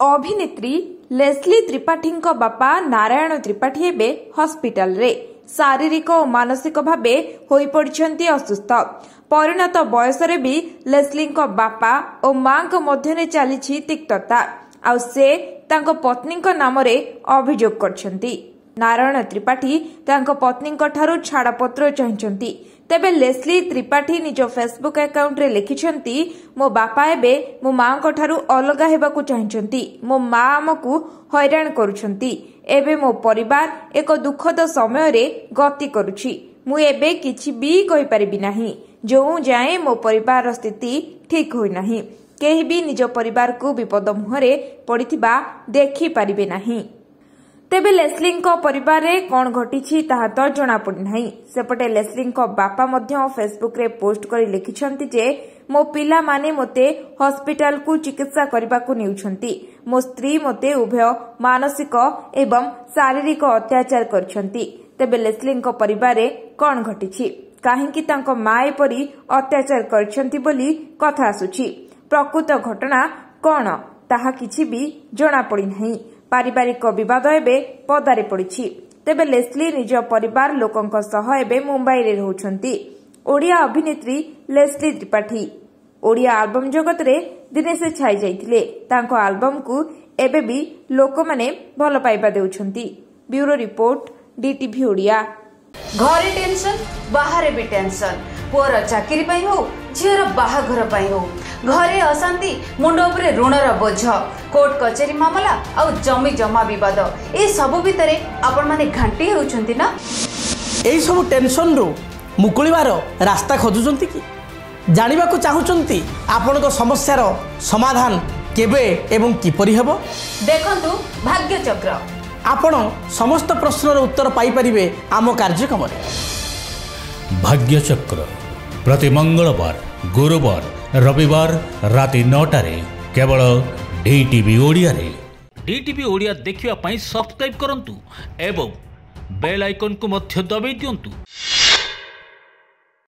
अभिनेत्री लेस्ली त्रिपाठी बापा नारायण त्रिपाठी एबे हॉस्पिटल रे शारीरिक और मानसिक भावे होई पड़िछंती असुस्थ। परिणत बयस रे भी लेस्ली बापा और मां को मध्यने चली तिक्तता आ से तांको पत्नी नाम रे अभियोग करछंती। नारायण त्रिपाठी तांको पत्नी ठारू छाड़पत्र चाहिंचंती। तेबे लेस्ली त्रिपाठी निज फेसबुक अकाउंट रे लिखिछंती, मो बापा एबे मो मां को ठारू अलगा हेबाकू चाहिंचंती। मो मां हमकू हैरान करूछंती। एबे मो परिवार एक दुखद समय रे गति करूछि। मु एबे किछि भी कहि परिबि नाही। जो जाए मो परिवार स्थिति ठीक होई नाही। केही भी निज परिवार को विपद मुहरे पड़िथिबा देखि परिबे नाही। तेबे लेस्ली परिवार रे कौन घटी ताहा तो जना पड़ी नहीं। सेपटे लेस्ली बापा मध्य फेसबुक रे पोस्ट करी लिखिछंती जे मो पिला माने मोते हॉस्पिटल को चिकित्सा करबा को नेउछंती। मो स्त्री मोते उभय मानसिक एवं शारीरिक अत्याचार करछंती। तेबे लेस्ली परिवार रे कौन घटी काहेकि तांको माए परी अत्याचार करछंती बोली कथा आसुछि। प्रकृत घटना कौन ताहा किछि भी जना पड़ी नहीं। पारिवारिक विवाद एबे पदारे पड़िछि। तेबे लेस्ली निज परिवार लोकंक सह एबे मुंबई रे रहउछंती। ओडिया अभिनेत्री लेस्ली त्रिपाठी ओडिया एल्बम जगत रे दिने से छाई जाइथिले। तांको एल्बम को एबे भी लोक माने भल पाइबा देउछंती। Bureau report DTV Odia. घरे टेंशन बाहर भी टेंशन, पुअर चाकरी पाई हो झीर बाहाघर पाई हो, घरे अशांति मुंड उपरे ऋणर बोझ, कोर्ट कचेरी मामला आ जमी जमा बद ए सब भितर आपण माने घांटी होउछंती ना। एई सब टेंशन रो मुकुलिबार रास्ता खोजुचंती कि जानिबा को चाहुचंती आपनको समस्यार समाधान केबे एवं किपरि हेबो। देखंतु भाग्य चक्र। आपण समस्त प्रश्नर उत्तर पाई परिबे आम कार्यक्रम रे। भाग्य चक्र प्रति मंगलवार, गुरुवार, रविवार राति 9 रे केवल डीटीवी ओडिया रे। डीटीवी ओडिया देखिवा पई सब्सक्राइब करंतु एवं बेल आइकन को मध्य दबाई दियंतु।